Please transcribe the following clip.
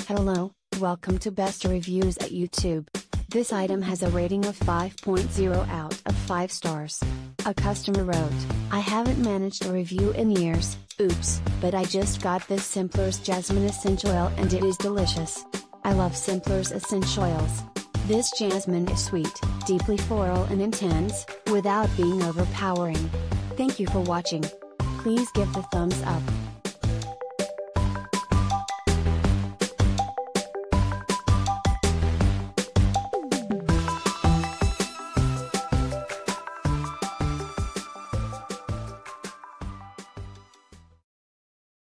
Hello, welcome to Best Reviews at YouTube. This item has a rating of 5.0 out of 5 stars. A customer wrote, I haven't managed a review in years, oops, but I just got this Simpler's Jasmine Essential Oil and it is delicious. I love Simpler's Essential Oils. This jasmine is sweet, deeply floral and intense, without being overpowering. Thank you for watching. Please give the thumbs up.